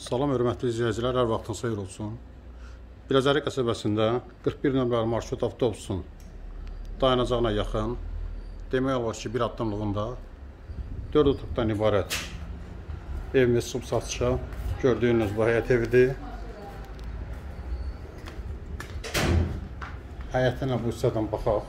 Salam hörmətli izləyicilər, hər vaxtınız xeyir olsun. Biləcəri qəsəbəsində 41 nömrəli marşrut avtobusun dayanacağına yaxın, demək olar ki, bir addımlığında 4 otaqdan ibarət evimiz çıxıb satışa. Gördüyünüz bu həyət evidir. Həyətinə bu hissədən baxaq.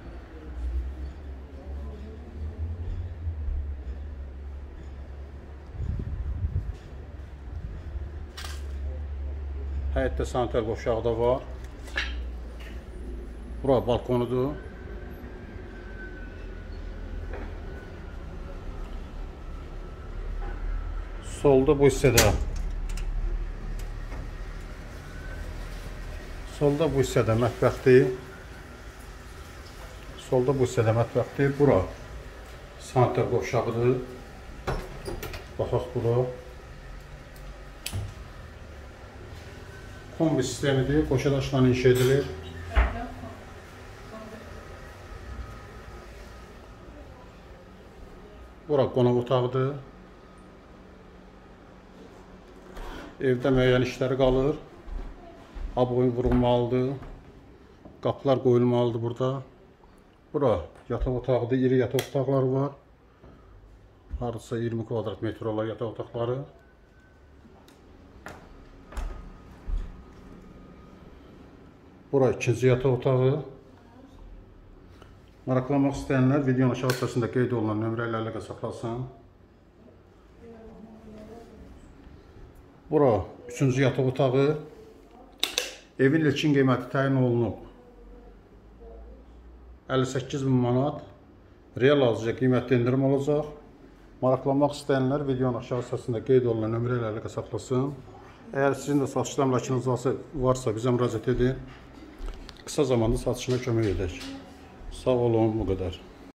Həyətdə sanitar qovşağı da var. Bura balkonudur. Solda bu hissədə mətbəxdir. Bura sanitar qovşağıdır. Baxaq bura. Kombi sistemidir, qoşadaşla inşa edilir. Bura qonaq otağıdır. Evdə müəyyən işləri qalır. Aboyun vurulmalıdır. Qapılar qoyulmalıdır burada. Bura yataq otağıdır, iri yataq otaqları var. Hardasa 20 kvadrat metr olar yataq otaqları. Bura ikinci yataq otağı. Maraqlanmaq istəyənlər videonun aşağı hissəsində qeyd olunan nömrələrlə saxlasın. Bura üçüncü yataq otağı. Evin ilkin qiyməti təyin olunub 58.000 manat. Real alıcıya qiymətli indirim olacaq. Maraqlanmaq istəyənlər videonun aşağı hissəsində qeyd olunan nömrələrlə saxlasın. Əgər sizin də satışda əmlakınız varsa bizə müraciət edin. Qısa zamanda satışına kömək edək. Sağ olun, bu qədər.